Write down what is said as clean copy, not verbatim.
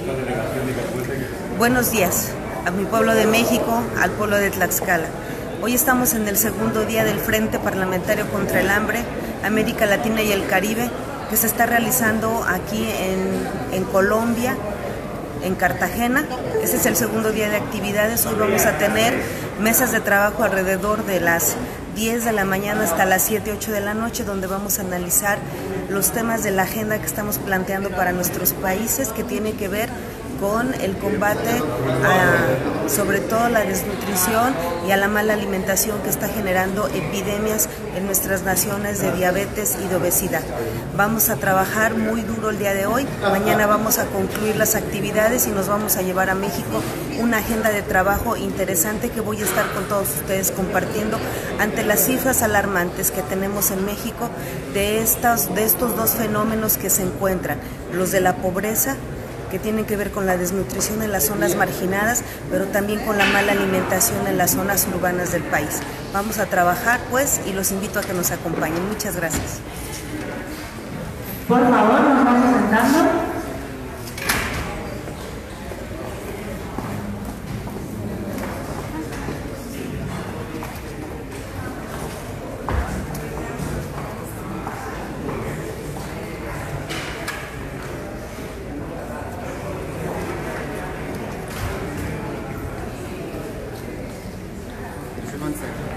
Buenos días a mi pueblo de México, al pueblo de Tlaxcala. Hoy estamos en el segundo día del Frente Parlamentario contra el Hambre, América Latina y el Caribe, que se está realizando aquí en Colombia, en Cartagena. Este es el segundo día de actividades. Hoy vamos a tener mesas de trabajo alrededor de las 10 de la mañana hasta las 7, 8 de la noche, donde vamos a analizar los temas de la agenda que estamos planteando para nuestros países, que tiene que ver con el combate a, sobre todo, la desnutrición y a la mala alimentación que está generando epidemias en nuestras naciones de diabetes y de obesidad. Vamos a trabajar muy duro el día de hoy. Mañana vamos a concluir las actividades y nos vamos a llevar a México una agenda de trabajo interesante que voy a estar con todos ustedes compartiendo ante las cifras alarmantes que tenemos en México de estos dos fenómenos que se encuentran, los de la pobreza, que tienen que ver con la desnutrición en las zonas marginadas, pero también con la mala alimentación en las zonas urbanas del país. Vamos a trabajar, pues, y los invito a que nos acompañen. Muchas gracias. Por favor, nos vamos sentando. One second.